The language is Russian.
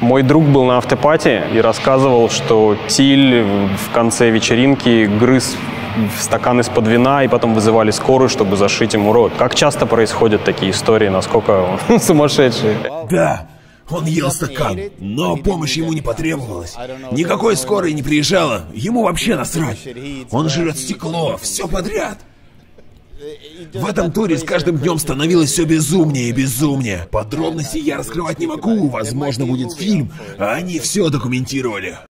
Мой друг был на автопате и рассказывал, что Тиль в конце вечеринки грыз в стакан из-под вина, и потом вызывали скорую, чтобы зашить ему рот. Как часто происходят такие истории, насколько он сумасшедший? Да, он ел стакан, но помощь ему не потребовалась. Никакой скорой не приезжала, ему вообще насрать. Он жрет стекло, все подряд. В этом туре с каждым днем становилось все безумнее и безумнее. Подробностей я раскрывать не могу, возможно будет фильм, а они все документировали.